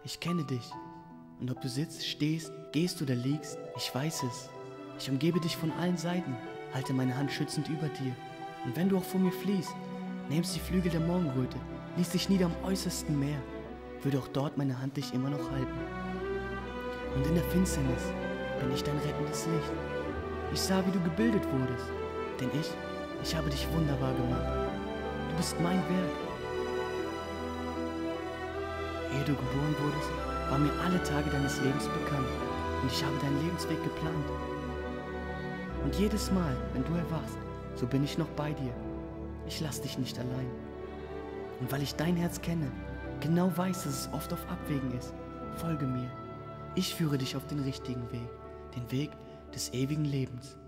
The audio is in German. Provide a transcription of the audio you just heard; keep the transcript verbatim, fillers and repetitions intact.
Ich kenne dich. Und ob du sitzt, stehst, gehst oder liegst, ich weiß es. Ich umgebe dich von allen Seiten, halte meine Hand schützend über dir. Und wenn du auch vor mir fliehst, nimmst die Flügel der Morgenröte, ließ dich nieder am äußersten Meer, würde auch dort meine Hand dich immer noch halten. Und in der Finsternis bin ich dein rettendes Licht. Ich sah, wie du gebildet wurdest, denn ich, ich habe dich wunderbar gemacht. Du bist mein Werk. Ehe du geboren wurdest, waren mir alle Tage deines Lebens bekannt und ich habe deinen Lebensweg geplant. Und jedes Mal, wenn du erwachst, so bin ich noch bei dir. Ich lass dich nicht allein. Und weil ich dein Herz kenne, genau weiß, dass es oft auf Abwägen ist, folge mir. Ich führe dich auf den richtigen Weg, den Weg des ewigen Lebens.